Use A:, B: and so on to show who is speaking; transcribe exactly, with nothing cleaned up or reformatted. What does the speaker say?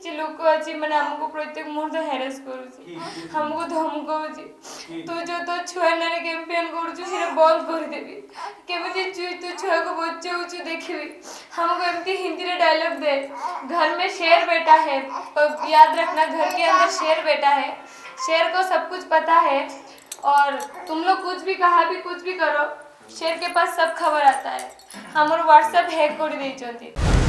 A: କିଛି ଲୋକ ଅଛି ମାନେ ଆମକୁ ପ୍ରତ୍ୟେକ ମୁହୂର୍ତ୍ତ ହ୍ୟାରାସ କରୁଛି, ଆମକୁ ଧମକଉଛି, ତୁ ଯୋଉ ତୋ ଛୁଆ ନାଁରେ କ୍ୟାମ୍ପେନ କରୁଛୁ ସେଇଟା ବନ୍ଦ କରିଦେବି, କେମିତି ତୁ ଛୁଆକୁ ବଚାଉଛୁ ଦେଖିବି। हमको एमती हिंदी में डायलॉग दे, घर में शेर बैठा है तो याद रखना घर के अंदर शेर बैठा है, शेर को सब कुछ पता है और तुम लोग कुछ भी कहा भी कुछ भी करो शेर के पास सब खबर आता है। हमारे व्हाट्सएप हैक कर देइचंती।